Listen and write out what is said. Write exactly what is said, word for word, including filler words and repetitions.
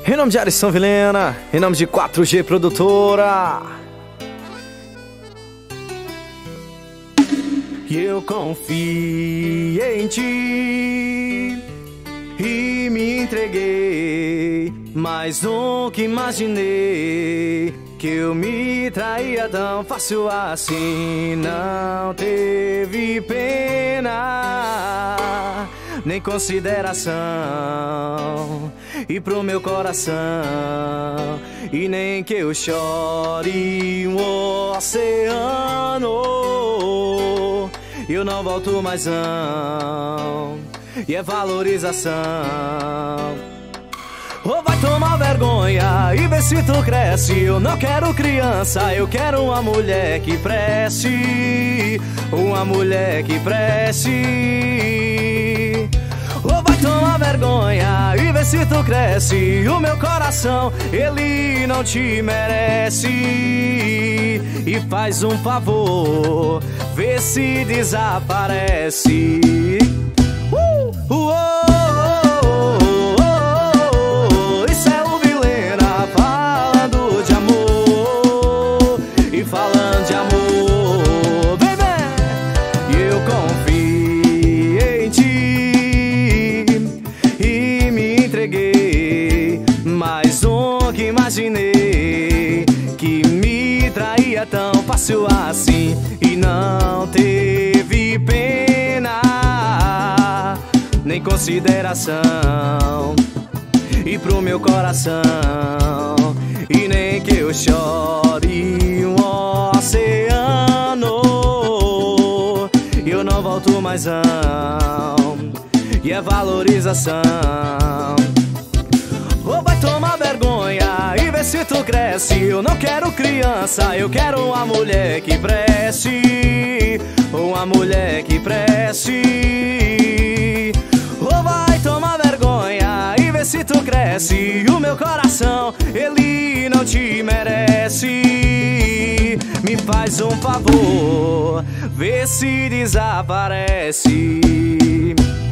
Em nome de Alisson Vilhena, em nome de quatro G Produtora. Eu confiei em ti e me entreguei, mas nunca imaginei que eu me traía tão fácil assim. Não teve pena nem consideração, e pro meu coração, e nem que eu chore um oceano, eu não volto mais não, e é valorização. Ou vai tomar vergonha e ver se tu cresce. Eu não quero criança, eu quero uma mulher que preste, uma mulher que preste. Ou vai tomar vergonha e ver se tu cresce. O meu coração, ele não te merece. E faz um favor, vê se desaparece. uh! uh, oh! Falando de amor, baby, eu confiei em ti e me entreguei, mas nunca imaginei que me traía tão fácil assim. E não teve pena nem consideração, e pro meu coração, e nem que eu chore um oceano, eu não volto mais não, e é valorização. Ou vai tomar vergonha e ver se tu cresce. Eu não quero criança, eu quero uma mulher que preste, uma mulher que preste. Ou vai tomar vergonha e ver se tu cresce. O meu coração, ele não te merece. Me faz um favor, vê se desaparece.